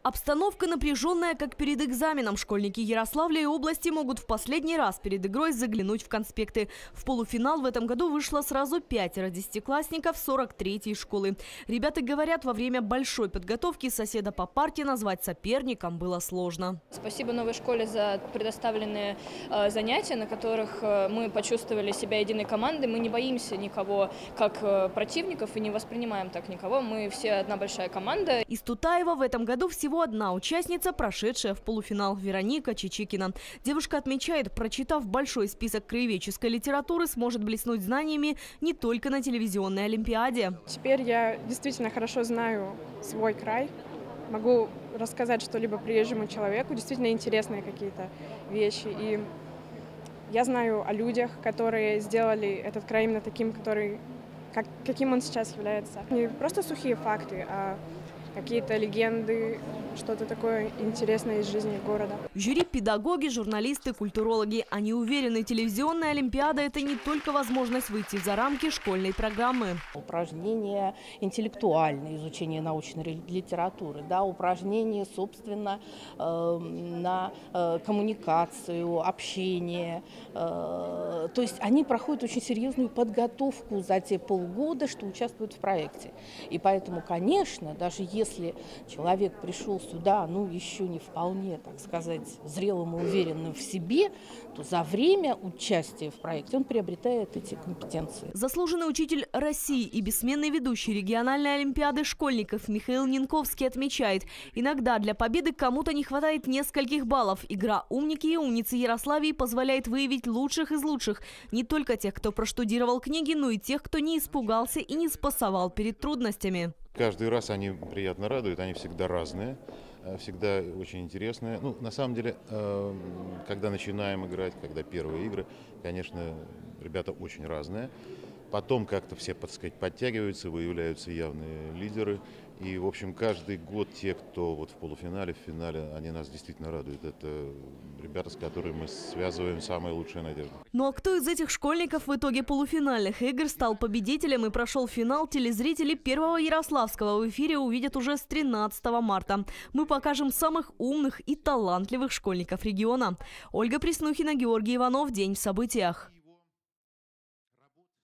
Обстановка напряженная, как перед экзаменом. Школьники Ярославля и области могут в последний раз перед игрой заглянуть в конспекты. В полуфинал в этом году вышло сразу 5 десятиклассников 43-й школы. Ребята говорят, во время большой подготовки соседа по парте назвать соперником было сложно. Спасибо новой школе за предоставленные занятия, на которых мы почувствовали себя единой командой. Мы не боимся никого как противников и не воспринимаем так никого. Мы все одна большая команда. Из Тутаева в этом году всего одна участница, прошедшая в полуфинал – Вероника Чичикина. Девушка отмечает, прочитав большой список краеведческой литературы, сможет блеснуть знаниями не только на телевизионной олимпиаде. Теперь я действительно хорошо знаю свой край. Могу рассказать что-либо приезжему человеку, действительно интересные какие-то вещи. И я знаю о людях, которые сделали этот край именно таким, каким он сейчас является. Не просто сухие факты, а какие-то легенды, что-то такое интересное из жизни города. В жюри педагоги, журналисты, культурологи. Они уверены, телевизионная олимпиада – это не только возможность выйти за рамки школьной программы. Упражнения интеллектуальные, изучение научной литературы, да, упражнения, собственно, на коммуникацию, общение. То есть они проходят очень серьезную подготовку за те полгода, что участвуют в проекте. И поэтому, конечно, даже если человек пришел сюда, еще не вполне, так сказать, зрелым и уверенным в себе, то за время участия в проекте он приобретает эти компетенции. Заслуженный учитель России и бессменный ведущий региональной олимпиады школьников Михаил Нинковский отмечает, иногда для победы кому-то не хватает нескольких баллов. Игра «Умники и умницы» Ярославии позволяет выявить лучших из лучших. Не только тех, кто проштудировал книги, но и тех, кто не испугался и не спасовал перед трудностями. Каждый раз они приятно радуют, они всегда разные, всегда очень интересные. На самом деле, когда начинаем играть, когда первые игры, конечно, ребята очень разные. Потом как-то все, так сказать, подтягиваются, выявляются явные лидеры. И, в общем, каждый год те, кто в полуфинале, в финале, они нас действительно радуют. Это ребята, с которыми мы связываем самые лучшие надежды. Ну а кто из этих школьников в итоге полуфинальных игр стал победителем и прошел финал, телезрители Первого Ярославского в эфире увидят уже с 13 марта. Мы покажем самых умных и талантливых школьников региона. Ольга Преснухина, Георгий Иванов. День в событиях.